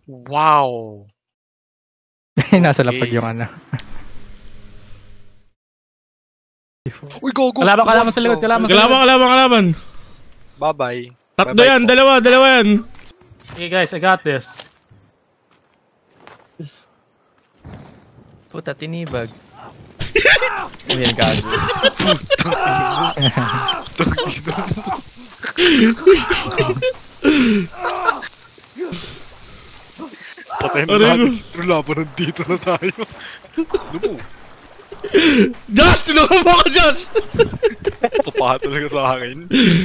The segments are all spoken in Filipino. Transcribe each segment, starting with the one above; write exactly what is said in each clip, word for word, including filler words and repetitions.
Wow! Nasa lapag yung ano. Uy, go, go! Kalaban, kalaban sa likod, kalaban sa likod. Kalaban, kalaban, kalaban. Bye-bye. Tatlo yan, dalawa, dalawa yan. Okay guys, I got this. Puta, tinibag. Oh, yan gago. Patay na natin. Laban nandito na tayo. Ano mo? Josh! Tulungan mo ako, Josh! Tupahan talaga sa akin.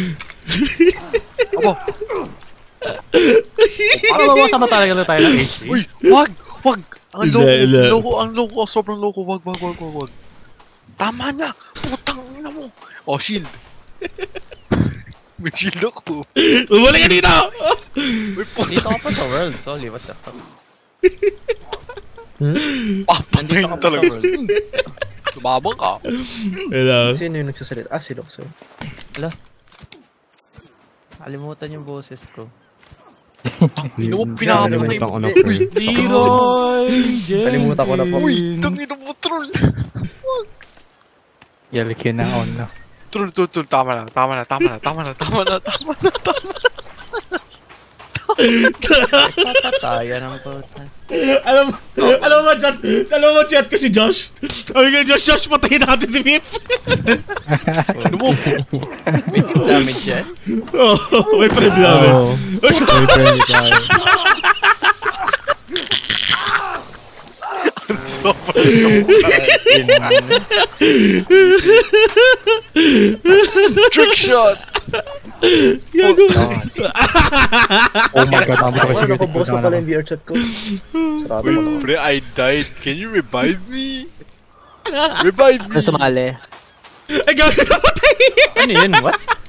Abo! Mababawasan ba talaga na tayo ng H P? Uy! Wag! Wag! Ang loko! Ila, ila. Loko! Ang loko! Sobrang loko! Wag! Wag! Wag! Wag! Wag! Tama na! Putang ina mo! Oh, shield! May shield ako! Bumalik ka dito! Uy, Dito putang! ka pa sa world, Solly, what the fuck? Papatay na talaga! Lumabang ka! Hello. Sino yung nagsasalita? Ah, si Luxo. Ala. Kalimutan yung boses ko. Ino mo, pinapatay mo! Uy! Leroy Kalimutan ko na po. Uy! Tangina mo, troll! Yalik yun na on na. Troll, troll, troll! Tama na! Tama na! Tama na! Tama na! Tama na! Tama na! Tama na! Pataya ng puta. Alam mo, alam mo ba, chat? Alam mo, chat ko si Josh. Sabi ko, Josh, Josh, patayin natin si Pip. Ano mo? May team damage yan? Oo, may friend namin. Oo. May friend tayo. Sobrang trick shot! Gago. Oh my god, tama ko Ano sige. ko, boss mo pala yung V R chat ko. Sarado mo Wait, na. pre, I died. Can you revive me? Revive me! Ano sumali? Ay, gago, napatay. Ano yun? What?